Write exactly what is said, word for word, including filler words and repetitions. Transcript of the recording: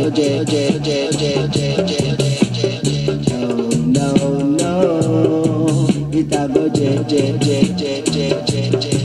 go j j j j j j j j. No no no. It a go j j j j j j j.